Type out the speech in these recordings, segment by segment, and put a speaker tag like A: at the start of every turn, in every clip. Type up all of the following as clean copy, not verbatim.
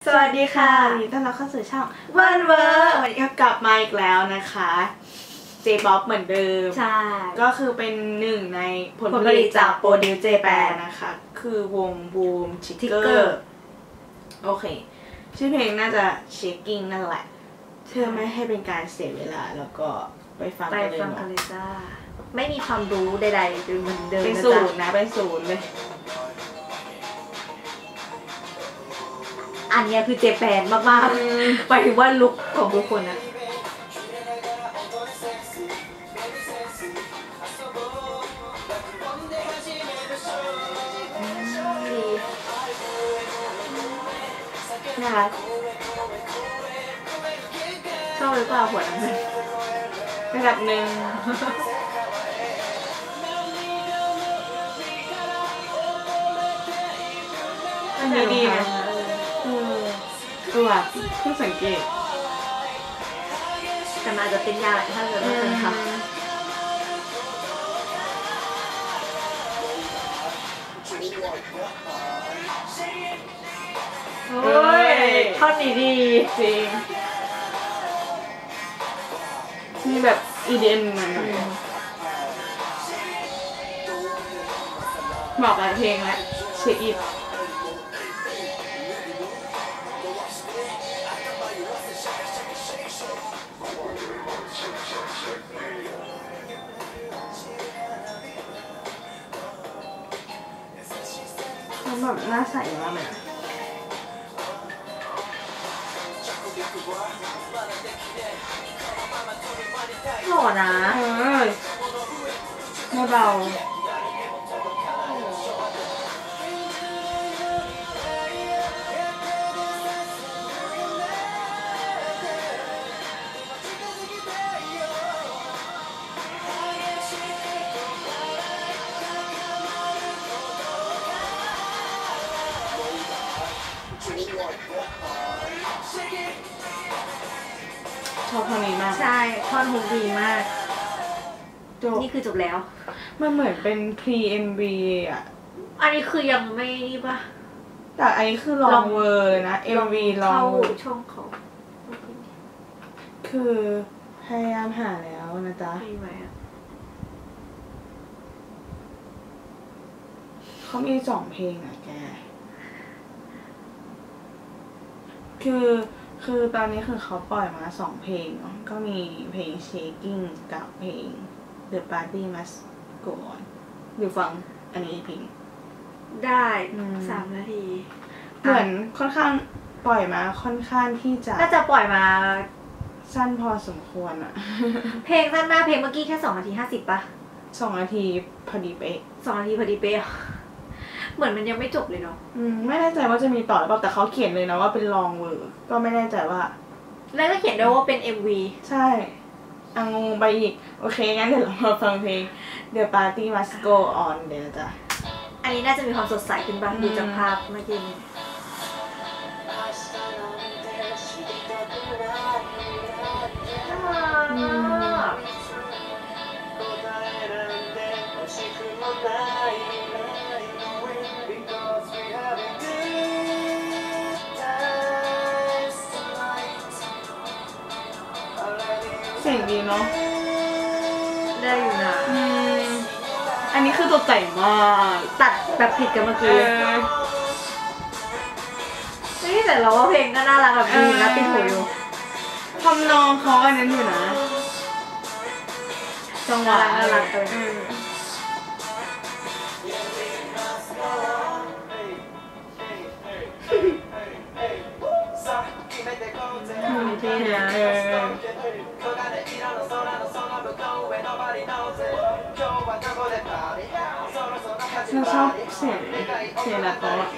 A: สวัสดีค่ะยินดีต้อนรับเข้าสู่ช่องวันเวอร์วันนี้ก็กลับมาอีกแล้วนะคะเจป๊อปเหมือนเดิม
B: ใช่
A: ก็คือเป็นหนึ่งในผลผลิตจากโปรดิวเจแปนนะคะคือวงบูมชิกเกอร์โอเคชื่อเพลงน่าจะ Shaking นั่นแหละเพื่อไม่ให้เป็นการเสียเวลาแล้วก็ไปฟังกันเลยเนาะ
B: จ้าไม่มีความรู้ใดๆเหมือนเดิม
A: เป็นศูนย์นะเป็นศูนย์เลย
B: อันนี้คือเจแปนมากๆหมายถึงว่าลุคของทุกคนอะน่ารักชอบหรือเปล่าหัวน้ำเงิน
A: ระดับหนึ่งอันนี้ดีนะตัวเพิ่งสังเกต
B: แต่มันอาจจะเป็นยากถ้าเกิดว่าเป็นค่ะโอ้ยท่อนนี้ดี
A: จริงมีแบบ EDM หน่อยบอกหลายเพลงแล้วเช็คอิทมันแบบน่าใส่มากเลย
B: หล่อนะ
A: ไม่เบาชอบท่อนนี้มาก
B: ใช่ท่อนฮุกดีมากนี่คือจบแล้ว
A: มันเหมือนเป็น pre MV อ่ะ
B: อันนี้คือยังไม่นี่ป่ะ
A: แต่อันนี้คือลองเวอร์เลยนะ MV ลอง
B: ช่องเขา
A: คือพยายามหาแล้วนะจ๊ะเขามี2 เพลงอ่ะแกคือตอนนี้คือเขาปล่อยมา2 เพลงเนาะก็มีเพลง Shaking กับเพลง The Party Must Go On หรือฟังอันนี้เพลง
B: ได้3 นาที
A: เหมือนค่อนข้างปล่อยมาค่อนข้างที่จะ
B: น่าจะปล่อยมา
A: สั้นพอสมควรอะ
B: เพลงสั้นมากเพลงเมื่อกี้แค่2 นาที 50ป่ะ
A: 2 นาทีพอดีเป๊ะ
B: 2 นาทีพอดีเป๊ะเหมือนมันยังไม่จบเลยเนาะ
A: ไม่แน่ใจว่าจะมีต่อหรือเปล่าแต่เขาเขียนเลยนะว่าเป็นลองเวอร์ก็ไม่แน่ใจว่า
B: แล้วก็เขียนด้วยว่าเป็น MV
A: ใช่งงไปอีกโอเคงั้นเดี๋ยวเรามาฟังเพลง The Party Must Go On เดี๋ยวจ้ะ
B: อันนี้น่าจะมีความสดใสขึ้นบ้างดูจากภาพเมื่อกี้
A: เสียงดีเนาะ
B: ได้อยู่นะ
A: อันนี้คือตกใจมาก
B: ตัดแบบผิดกันเมื่อกี้นี่แต่เราว่าเพลงก็น่ารักแบบดีนะติดหูอยู่
A: ทำนองเขาอันนั้นอยู่นะจังหวะ
B: น่ารักเลยเท่นะ
A: ฉันชอบเสียงแบบเขาอะ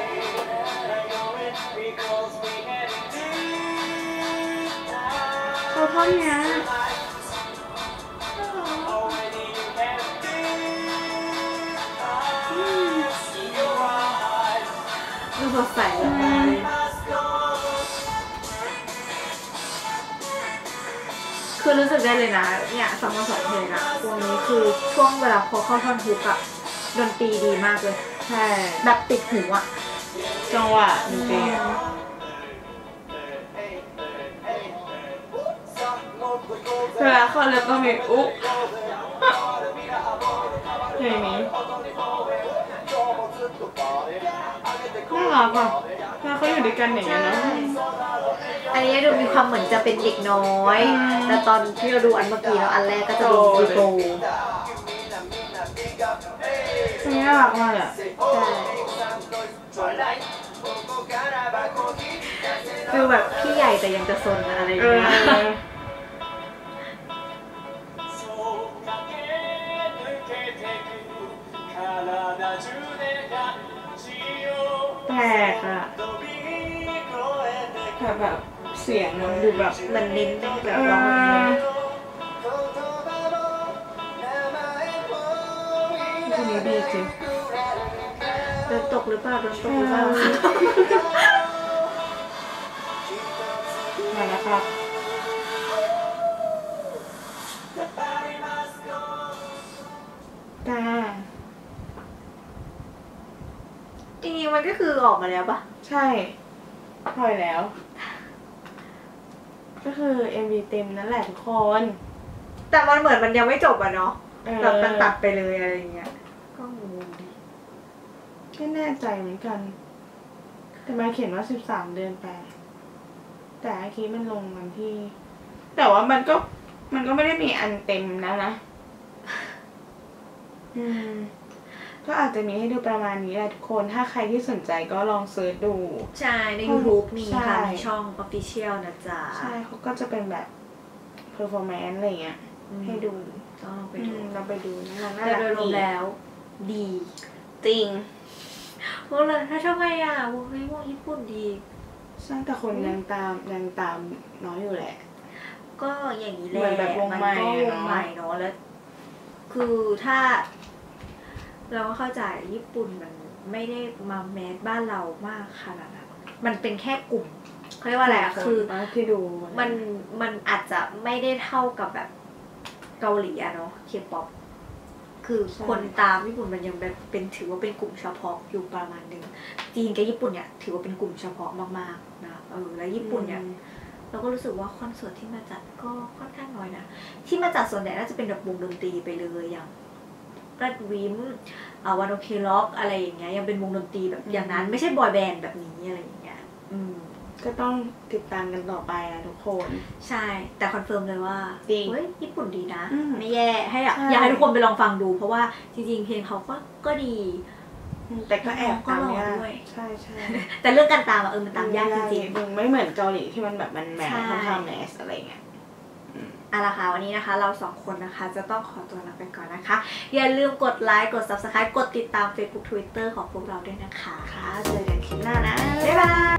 A: ชท่อนเนี้ย
B: ดูสดใสเลยคือรู้สึกได้เลยนะเนี่ยซัมเมอร์2เพลงอะวงนี้คือช่วงเวลาพอเข้าท่อนฮุกอะดนตรีดีมากเลย
A: ใช่
B: แบบติดหูอะ
A: จังหวะดนตรีเวลาเข้าแล้วก็มีอุ๊เพลงนี้น่ารักอ่ะถ้าเขาอยู่ด้วยกันอย่างเงี้ยเนาะ
B: อันนี้ดูมีความเหมือนจะเป็นเด็กน้อยแต่ตอนที่เราดูอันเมื่อกี้แล้วอันแรกก็จะดูโต
A: น่ารักมากอ่ะ
B: คือแบบพี่ใหญ่แต่ยังจะซนอะไรอย่างเงี้ย
A: แปลกอะแบบเสียงมันดูแบบ
B: มันเน้นแบบร้อง
A: เพลงนี้ดีจริง
B: โดนตกหรือเปล่าโดนตกหรือเปล่า
A: มาแล้วครับ
B: จริงๆมันก็คือออกมาแล้วปะ
A: ใช่ปล่อยแล้วก็คือ MV เต็มนั่นแหละทุกคน
B: แต่มันเหมือนมันยังไม่จบอะเนาะแบบมันตัดไปเลยอะไรอย่างเงี้ยก็งงดิ
A: ไม่แน่ใจเหมือนกันแต่มาเขียนว่า13 เดือนไปแต่เมื่อกี้มันลงวันที่แต่ว่ามันก็ไม่ได้มีอันเต็มแล้วนะก็อาจจะมีให้ดูประมาณนี้แหละทุกคนถ้าใครที่สนใจก็ลองเซิร์ชดู
B: ใช่ใน YouTube มีค่ะในช่อง Official นะจ๊ะ
A: ใช่เขาก็จะเป็นแบบ performance อะไรเงี้ยให้ดู
B: ต้อง
A: ไปดูเราไปดูนะ
B: แต่โดยรวมแล้วดี
A: จริง
B: พวกเลยถ้าชอบไงอ่ะวงญี่ปุ่นดี
A: ใช่แต่คนยังตามน้อยอยู่แหละ
B: ก็อย่างนี้แหละมันก็วงใหม่เนาะแล้วคือถ้าเราก็เข้าใจญี่ปุ่นมันไม่ได้มาแมสบ้านเรามากขนาดนั้นมันเป็นแค่กลุ่มเขาเรียกว่าอะไรอะคือ
A: ที่ดู
B: มันอาจจะไม่ได้เท่ากับแบบเกาหลีอะเนาะเคป๊อปคือคนตามญี่ปุ่นมันยังแบบเป็นถือว่าเป็นกลุ่มเฉพาะอยู่ประมาณนึงจีนกับญี่ปุ่นเนี่ยถือว่าเป็นกลุ่มเฉพาะมากๆนะแล้วญี่ปุ่นเนี่ยเราก็รู้สึกว่าคอนเสิร์ตที่มาจัดก็ค่อนข้างน้อยนะที่มาจัดส่วนใหญ่น่าจะเป็นแบบวงดนตรีไปเลยอย่างรัดวิมวันโอเคล็อกอะไรอย่างเงี้ยยังเป็นวงดนตรีแบบอย่างนั้นไม่ใช่บอยแบนด์แบบนี้อะไรอย่างเงี้ย
A: ก็ต้องติดตามกันต่อไปนะทุกคน
B: ใช่แต่คอนเฟิร์มเลยว่าเฮ้ยญี่ปุ่นดีนะไม่แย่ให้อยากให้ทุกคนไปลองฟังดูเพราะว่าจริงๆเพลงเขาก็ดี
A: แต่ก็แอบ
B: ก็หล่อด้วย
A: ใช่
B: แต่เรื่องการตามมันตามยากจริง
A: ๆไม่เหมือนเกาหลีที่มันแบบมันแมสค่อนข้างแมสอะไรเงี้ย
B: เอาล่ะค่ะวันนี้นะคะเรา2คนนะคะจะต้องขอตัวลาไปก่อนนะคะอย่าลืมกดไลค์กด Subscribe กดติดตาม Facebook Twitter ของพวกเราด้วยนะคะเจอกันคลิปหน้านะบ๊ายบาย